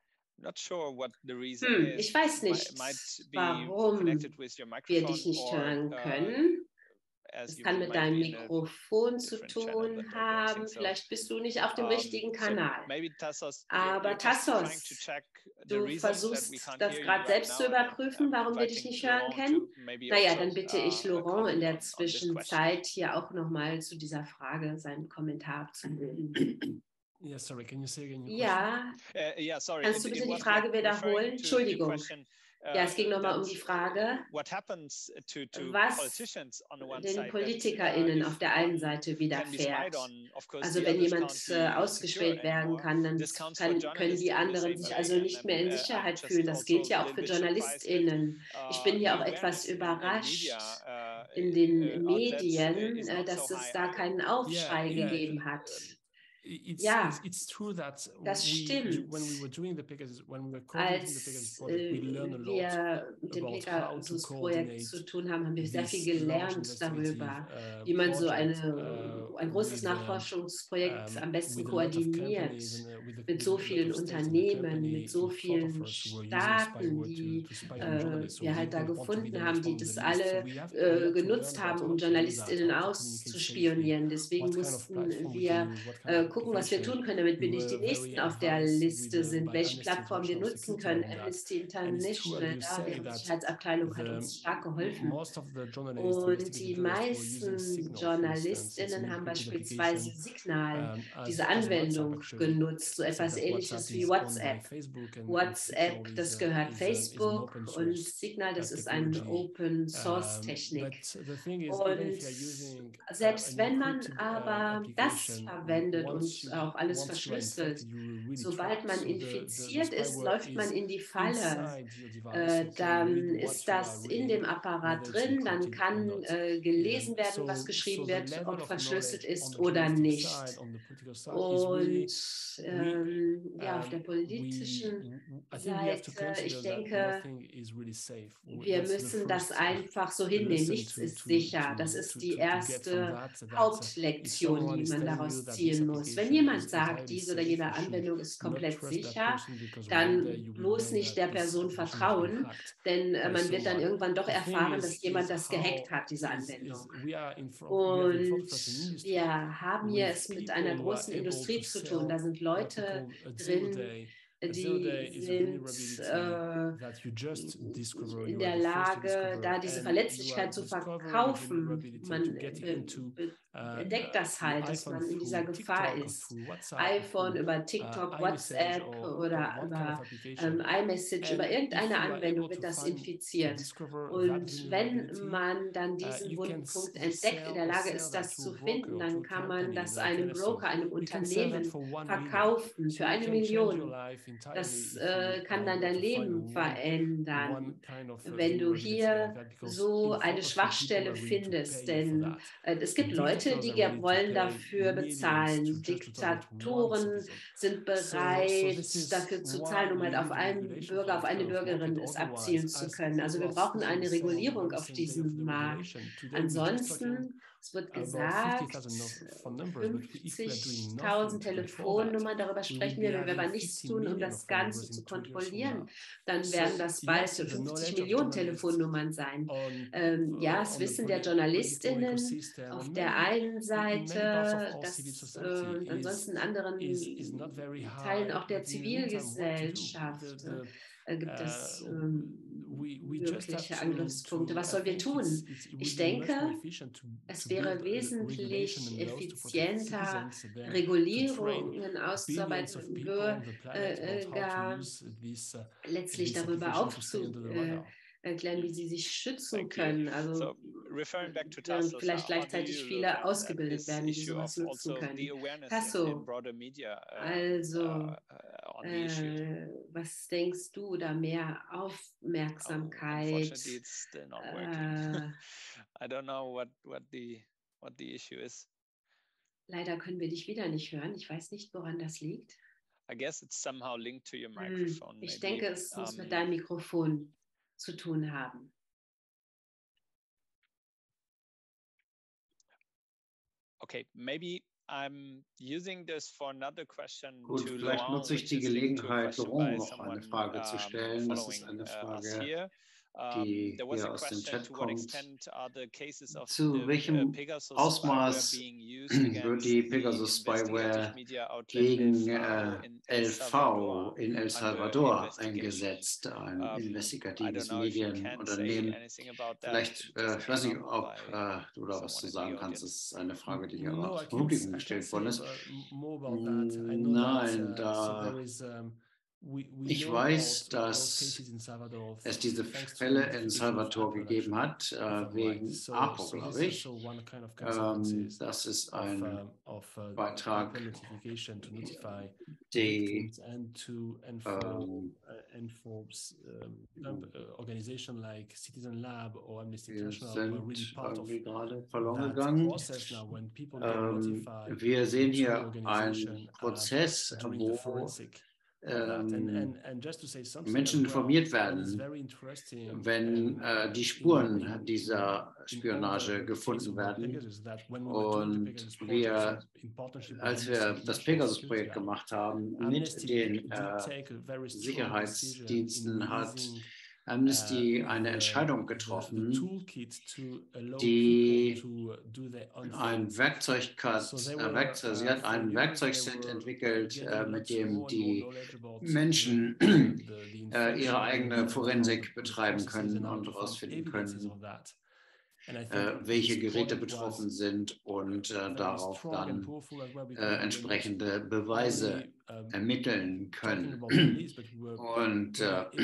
Ich weiß nicht, warum wir dich nicht hören können. Es kann mit deinem Mikrofon zu tun haben. Vielleicht bist du nicht auf dem richtigen Kanal. Aber Tassos, du versuchst das gerade selbst zu überprüfen, warum wir dich nicht hören können. Naja, dann bitte ich Laurent in der Zwischenzeit hier auch nochmal zu dieser Frage seinen Kommentar abzugeben. Yeah, sorry, can you say again? Ja, kannst du bitte die Frage wiederholen? Entschuldigung. Ja, es ging nochmal um die Frage, was den PolitikerInnen auf der einen Seite widerfährt. Also wenn jemand ausgespäht werden kann, dann können die anderen sich also nicht mehr in Sicherheit fühlen. Das gilt ja auch für JournalistInnen. Ich bin hier auch etwas überrascht in den Medien, dass es da keinen Aufschrei gegeben hat. Ja, das stimmt. Als wir mit dem Pegasus-Projekt zu tun haben, haben wir sehr viel gelernt darüber, wie man so ein großes Nachforschungsprojekt am besten koordiniert, mit so vielen Unternehmen, mit so vielen Staaten, die wir halt da gefunden haben, die das alle genutzt haben, um JournalistInnen auszuspionieren. Deswegen mussten wir gucken, was wir tun können, damit wir nicht die Nächsten auf der Liste sind, welche Plattformen wir nutzen können. Amnesty International, deren Sicherheitsabteilung hat uns stark geholfen. Und die meisten JournalistInnen haben beispielsweise Signal, diese Anwendung genutzt, so etwas Ähnliches wie WhatsApp. WhatsApp, das gehört Facebook und Signal, das ist eine Open-Source-Technik. Und selbst wenn man aber das verwendet und auch alles verschlüsselt, sobald man infiziert ist, läuft man in die Falle. Dann ist das in dem Apparat drin, dann kann gelesen werden, was geschrieben wird, ob verschlüsselt ist oder nicht. Und ja, auf der politischen Seite, ich denke, wir müssen das einfach so hinnehmen. Nichts ist sicher. Das ist die erste Hauptlektion, die man daraus ziehen muss. Wenn jemand sagt, diese oder jene Anwendung ist komplett sicher, dann bloß nicht der Person vertrauen, denn man wird dann irgendwann doch erfahren, dass jemand das gehackt hat, diese Anwendung. Und wir haben hier es mit einer großen Industrie zu tun. Da sind Leute drin, die sind in der Lage, da diese Verletzlichkeit zu verkaufen. Man entdeckt das halt, dass man in dieser Gefahr ist. iPhone, über TikTok, WhatsApp oder über iMessage, über irgendeine Anwendung wird das infiziert. Und wenn man dann diesen wunden Punkt entdeckt, in der Lage ist, das zu finden, dann kann man das einem Broker, einem Unternehmen verkaufen für 1 Million. Das kann dann dein Leben verändern, wenn du hier so eine Schwachstelle findest. Denn es gibt Leute, die wollen dafür bezahlen. Diktatoren sind bereit, dafür zu zahlen, um halt auf einen Bürger, auf eine Bürgerin es abzielen zu können. Also wir brauchen eine Regulierung auf diesem Markt. Ansonsten, es wird gesagt, 50.000 Telefonnummern, darüber sprechen wir. Wenn wir aber nichts tun, um das Ganze zu kontrollieren, dann werden das bald 50 Millionen Telefonnummern sein. Ja, das Wissen der JournalistInnen auf der einen Seite, und ansonsten in anderen Teilen auch der Zivilgesellschaft gibt es mögliche Angriffspunkte. Was sollen wir tun? Ich denke, es wäre wesentlich effizienter, Regulierungen auszuarbeiten und Bürger letztlich darüber aufzuklären, wie sie sich schützen können. Also vielleicht gleichzeitig viele ausgebildet werden, die sowas nutzen können. Tasso, also was denkst du, da mehr Aufmerksamkeit? I don't know what the issue is. Leider können wir dich wieder nicht hören. Ich weiß nicht, woran das liegt. I guess it's somehow linked to your microphone. Ich denke, es muss mit deinem Mikrofon zu tun haben. Okay, maybe I'm using this for another question. Gut, vielleicht nutze ich die Gelegenheit, Laurent noch eine Frage zu stellen. Das ist eine Frage, die hier aus dem Chat kommt. Zu welchem Ausmaß wird die Pegasus-Spyware gegen LV in El Salvador eingesetzt, ein investigatives Medienunternehmen? Vielleicht, ich weiß nicht, ob du da was zu sagen kannst. Das ist eine Frage, die hier auch vom Publikum gestellt worden ist. Nein, da Ich weiß, dass es diese Fälle in Salvador gegeben hat, wegen APO, glaube ich. Das ist ein Beitrag, die organization like Citizen Lab or Amnesty International were really part of gerade verloren gegangen. Wir sehen hier einen Prozess, wo Menschen informiert werden, wenn die Spuren dieser Spionage gefunden werden. Und wir, als wir das Pegasus-Projekt gemacht haben, mit den Sicherheitsdiensten hat Amnesty eine Entscheidung getroffen, die ein sie hat ein Werkzeugset entwickelt, mit dem die Menschen ihre eigene Forensik betreiben können und herausfinden können, welche Geräte betroffen sind und darauf dann entsprechende Beweise ermitteln können. Und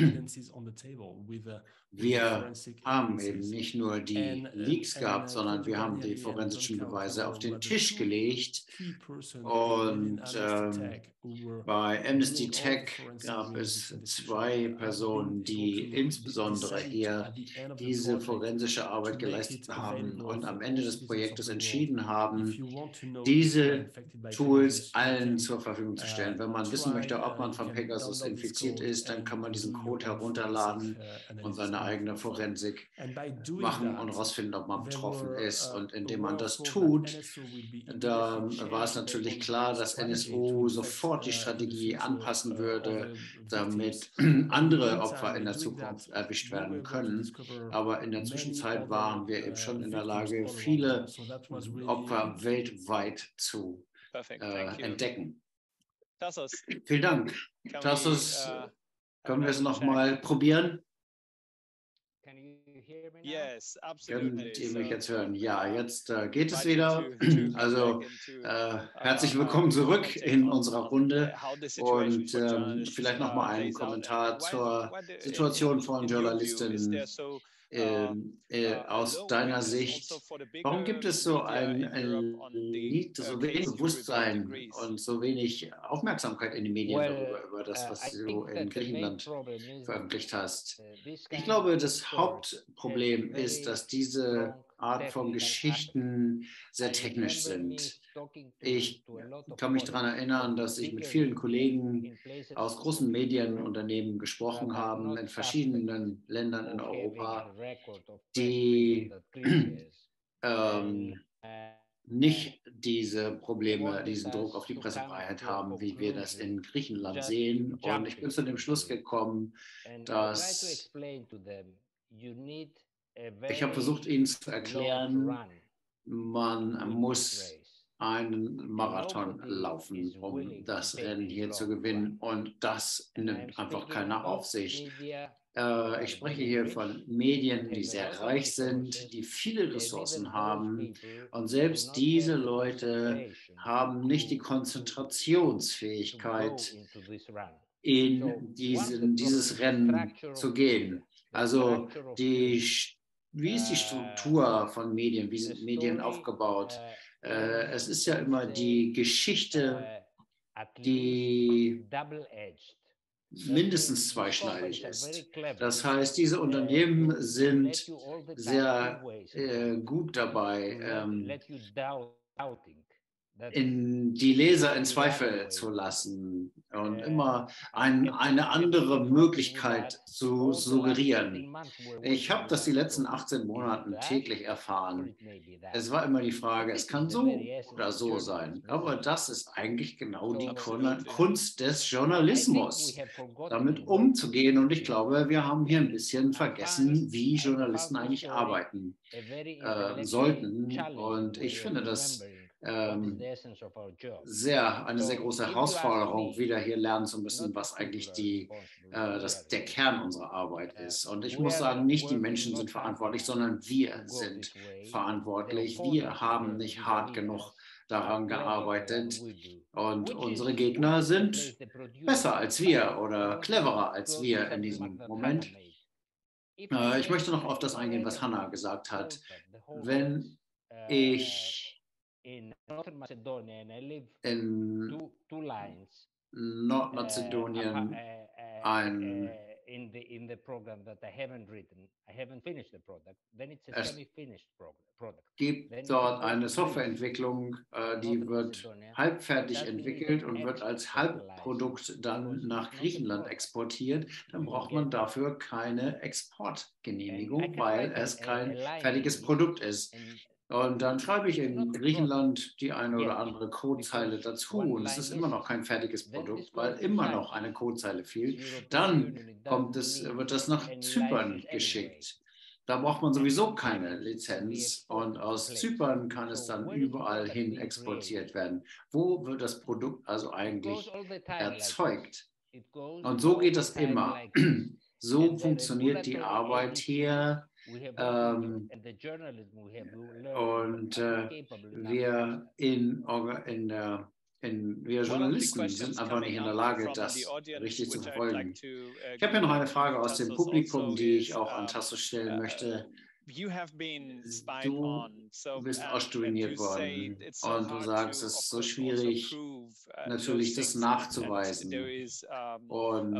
wir haben eben nicht nur die Leaks gehabt, sondern wir haben die forensischen Beweise auf den Tisch gelegt. Und bei Amnesty Tech gab es 2 Personen, die insbesondere hier diese forensische Arbeit geleistet haben und am Ende des Projektes entschieden haben, diese Tools allen zur Verfügung zu stellen. Wenn man wissen möchte, ob man von Pegasus infiziert ist, dann kann man diesen Code herunterladen und seine eigene Forensik machen und herausfinden, ob man betroffen ist. Und indem man das tut, da war es natürlich klar, dass NSO sofort die Strategie anpassen würde, damit andere Opfer in der Zukunft erwischt werden können. Aber in der Zwischenzeit waren wir eben schon in der Lage, viele Opfer weltweit zu entdecken. Vielen Dank. Tassos, können wir es nochmal probieren? Könnt ihr mich jetzt hören? Ja, jetzt geht es wieder. Also herzlich willkommen zurück in unserer Runde und vielleicht nochmal einen Kommentar zur Situation von Journalistinnen aus deiner Sicht. Warum gibt es so wenig Bewusstsein und so wenig Aufmerksamkeit in den Medien darüber, über das, was du in Griechenland veröffentlicht hast? Ich glaube, das Hauptproblem ist, dass diese Art von Geschichten sehr technisch sind. Ich kann mich daran erinnern, dass ich mit vielen Kollegen aus großen Medienunternehmen gesprochen habe, in verschiedenen Ländern in Europa, die nicht diese Probleme, diesen Druck auf die Pressefreiheit haben, wie wir das in Griechenland sehen. Und ich bin zu dem Schluss gekommen, dass ich habe versucht, ihnen zu erklären, man muss einen Marathon laufen, um das Rennen hier zu gewinnen. Und das nimmt einfach keiner auf sich. Ich spreche hier von Medien, die sehr reich sind, die viele Ressourcen haben. Und selbst diese Leute haben nicht die Konzentrationsfähigkeit, in dieses Rennen zu gehen. Also wie ist die Struktur von Medien? Wie sind Medien aufgebaut? Es ist ja immer die Geschichte, die mindestens zweischneidig ist. Das heißt, diese Unternehmen sind sehr gut dabei, die Leser in Zweifel zu lassen und immer eine andere Möglichkeit zu suggerieren. Ich habe das die letzten 18 Monate täglich erfahren. Es war immer die Frage, es kann so oder so sein. Aber das ist eigentlich genau die Kunst des Journalismus, damit umzugehen. Und ich glaube, wir haben hier ein bisschen vergessen, wie Journalisten eigentlich arbeiten sollten. Und ich finde das eine sehr große Herausforderung, wieder hier lernen zu müssen, was eigentlich der Kern unserer Arbeit ist. Und ich muss sagen, nicht die Menschen sind verantwortlich, sondern wir sind verantwortlich. Wir haben nicht hart genug daran gearbeitet und unsere Gegner sind besser als wir oder cleverer als wir in diesem Moment. Ich möchte noch auf das eingehen, was Hannah gesagt hat. Wenn ich in Nordmazedonien gibt dort eine Softwareentwicklung, die wird halbfertig entwickelt und wird als Halbprodukt dann nach Griechenland exportiert. Dann braucht man dafür keine Exportgenehmigung, weil es kein fertiges Produkt ist. Und dann schreibe ich in Griechenland die eine oder andere Codezeile dazu und es ist immer noch kein fertiges Produkt, weil immer noch eine Codezeile fehlt. Dann wird das nach Zypern geschickt. Da braucht man sowieso keine Lizenz und aus Zypern kann es dann überall hin exportiert werden. Wo wird das Produkt also eigentlich erzeugt? Und so geht das immer. So funktioniert die Arbeit hier. Wir Journalisten sind einfach nicht in der Lage, das richtig zu verfolgen. Ich habe hier noch eine Frage aus dem Publikum, die ich auch an Tassos stellen möchte. Du bist ausspioniert worden und du sagst, es ist so schwierig, natürlich das nachzuweisen. Und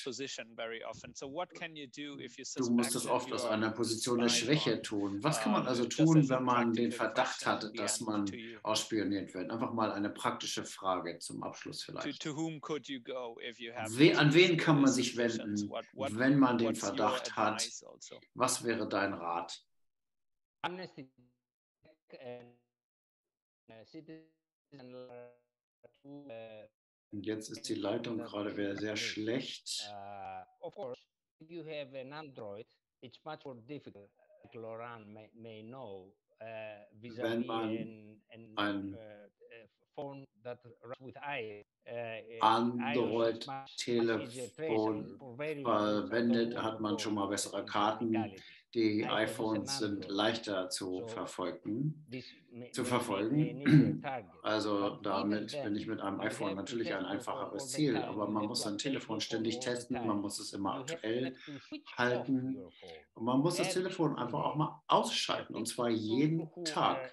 du musst das oft aus einer Position der Schwäche tun. Was kann man also tun, wenn man den Verdacht hat, dass man ausspioniert wird? Einfach mal eine praktische Frage zum Abschluss vielleicht. An wen kann man sich wenden, wenn man den Verdacht hat? Was wäre dein Rat? Und jetzt ist die Leitung gerade wieder sehr schlecht. Wenn man ein Android-Telefon verwendet, hat man schon mal bessere Karten. Die iPhones sind leichter zu verfolgen. Also damit bin ich mit einem iPhone natürlich ein einfacheres Ziel, aber man muss sein Telefon ständig testen, man muss es immer aktuell halten und man muss das Telefon einfach auch mal ausschalten, und zwar jeden Tag.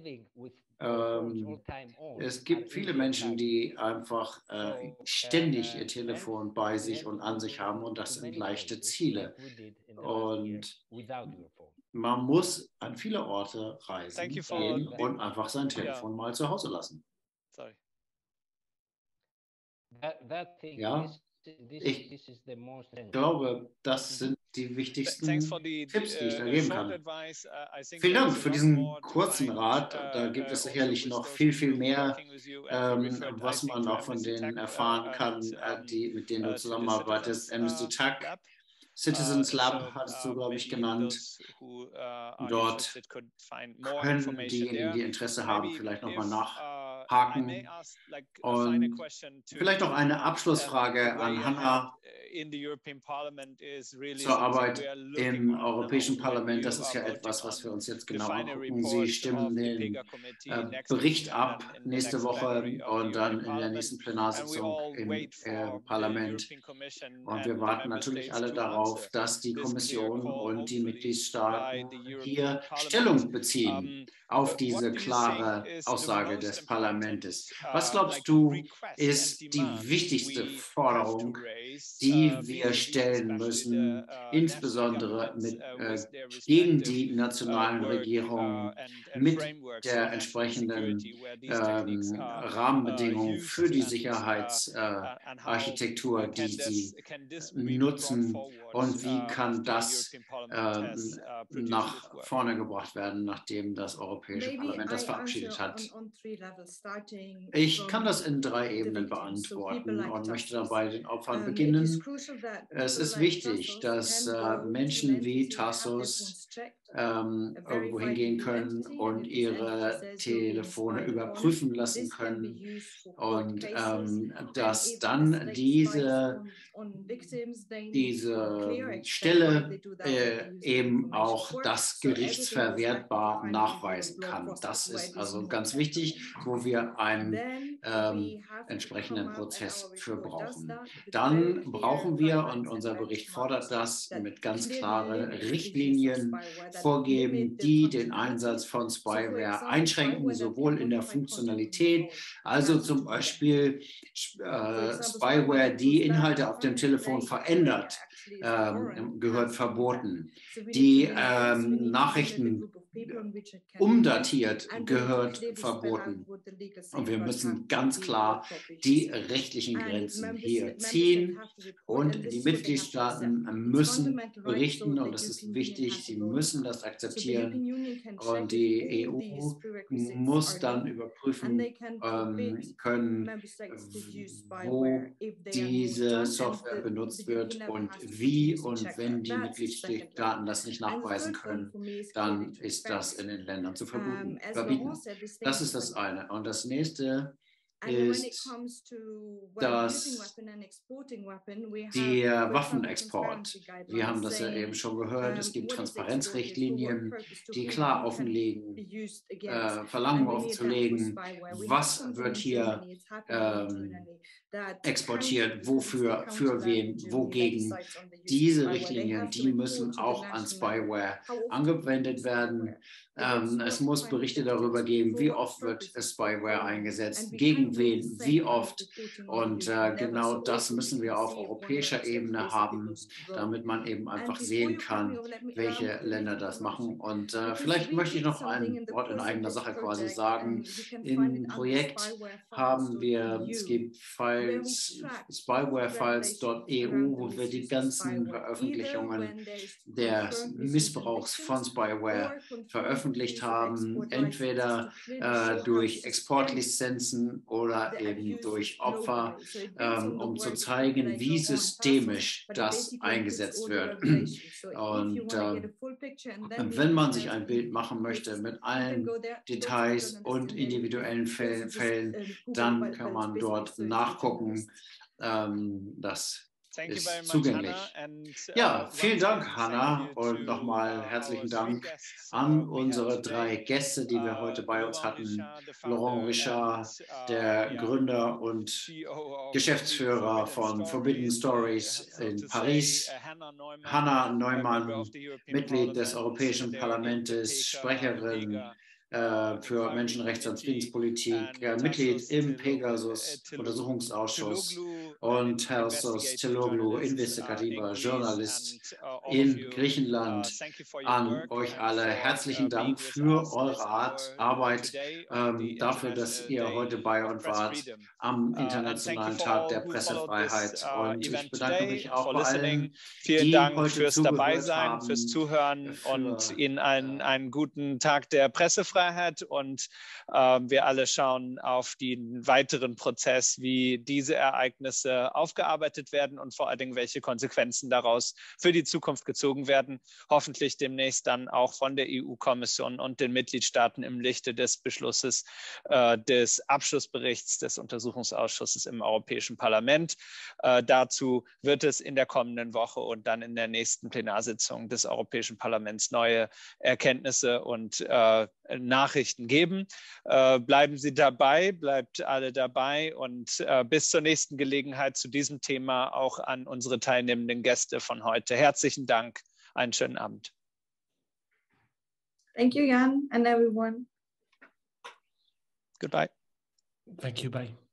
Es gibt viele Menschen, die einfach ständig ihr Telefon bei sich und an sich haben, und das sind leichte Ziele. Und man muss an viele Orte reisen gehen und einfach sein Telefon mal zu Hause lassen. Ja, ich glaube, das sind die wichtigsten Tipps, die ich da geben kann. Vielen Dank für diesen kurzen Rat. Da gibt es sicherlich noch viel, viel mehr, was man auch von denen erfahren kann, mit denen du zusammenarbeitest. Amnesty TAC, Citizens Lab hattest du, glaube ich, genannt. Dort können diejenigen, die Arbeit haben, vielleicht nochmal nachhaken. Und vielleicht noch eine Abschlussfrage an Hannah zur Arbeit im Europäischen Parlament. Das ist ja etwas, was wir uns jetzt genau angucken. Sie stimmen den Bericht ab nächste Woche und dann in der nächsten Plenarsitzung im Parlament. Und wir warten natürlich alle darauf, dass die Kommission und die Mitgliedstaaten hier Stellung beziehen auf diese klare Aussage des Parlaments. Was glaubst du, ist die wichtigste Forderung, die wir stellen müssen, insbesondere gegen die nationalen Regierungen mit der entsprechenden Rahmenbedingungen für die Sicherheitsarchitektur, die sie nutzen, und wie kann das nach vorne gebracht werden, nachdem das Europäische Parlament das verabschiedet hat? Ich kann das in 3 Ebenen beantworten und möchte dabei den Opfern beginnen. Es ist wichtig, dass Menschen wie Tassos irgendwo hingehen können und ihre Telefone überprüfen lassen können, und dass dann diese Stelle eben auch das gerichtsverwertbar nachweisen kann. Das ist also ganz wichtig, wo wir einen entsprechenden Prozess für brauchen. Dann brauchen wir, und unser Bericht fordert das, mit ganz klaren Richtlinien vorgeben, die den Einsatz von Spyware einschränken, sowohl in der Funktionalität, also zum Beispiel Spyware, die Inhalte auf dem Telefon verändert, gehört verboten. Die Nachrichten umdatiert gehört verboten. Und wir müssen ganz klar die rechtlichen Grenzen hier ziehen. Und die Mitgliedstaaten müssen berichten, und das ist wichtig, sie müssen das akzeptieren. Und die EU muss dann überprüfen können, wo diese Software benutzt wird und wie. Und wenn die Mitgliedstaaten das nicht nachweisen können, dann ist das in den Ländern zu verbieten. Das ist das eine. Und das nächste ist, dass der Waffenexport, wir haben das ja eben schon gehört, es gibt Transparenzrichtlinien, die klar offenlegen, verlangen offenzulegen, was wird hier exportiert, wofür, für wen, wogegen. Diese Richtlinien, die müssen auch an Spyware angewendet werden. Es muss Berichte darüber geben, wie oft wird Spyware eingesetzt, gegen wen, wie oft. Und genau das müssen wir auf europäischer Ebene haben, damit man eben einfach sehen kann, welche Länder das machen. Und vielleicht möchte ich noch ein Wort in eigener Sache quasi sagen. Im Projekt haben wir, es gibt Files, spywarefiles.eu, wo wir die ganzen Veröffentlichungen des Missbrauchs von Spyware veröffentlicht haben, entweder durch Exportlizenzen oder eben durch Opfer, um zu zeigen, wie systemisch das eingesetzt wird. Und wenn man sich ein Bild machen möchte mit allen Details und individuellen Fällen, dann kann man dort nachgucken. Das ist zugänglich. Ja, vielen Dank, Hannah, und nochmal herzlichen Dank an unsere 3 Gäste, die wir heute bei uns hatten. Laurent Richard, der Gründer und Geschäftsführer von Forbidden Stories in Paris, Hannah Neumann, Mitglied des Europäischen Parlaments, Sprecherin für Menschenrechts- und Friedenspolitik, Mitglied im Pegasus-Untersuchungsausschuss, und Tasos Teloglu, investigativer Journalist in Griechenland. An euch alle herzlichen Dank für eure Arbeit, dafür, dass ihr heute bei uns wart am Internationalen Tag der Pressefreiheit. Und ich bedanke mich auch bei allen, die heute fürs Dabeisein, fürs Zuhören und Ihnen einen guten Tag der Pressefreiheit. Und wir alle schauen auf den weiteren Prozess, wie diese Ereignisse aufgearbeitet werden und vor allen Dingen, welche Konsequenzen daraus für die Zukunft gezogen werden. Hoffentlich demnächst dann auch von der EU-Kommission und den Mitgliedstaaten im Lichte des Beschlusses des Abschlussberichts des Untersuchungsausschusses im Europäischen Parlament. Dazu wird es in der kommenden Woche und dann in der nächsten Plenarsitzung des Europäischen Parlaments neue Erkenntnisse und Nachrichten geben. Bleiben Sie dabei, bleibt alle dabei, und bis zur nächsten Gelegenheit zu diesem Thema auch an unsere teilnehmenden Gäste von heute. Herzlichen Dank, einen schönen Abend. Thank you, Jan, and everyone. Goodbye. Thank you, bye.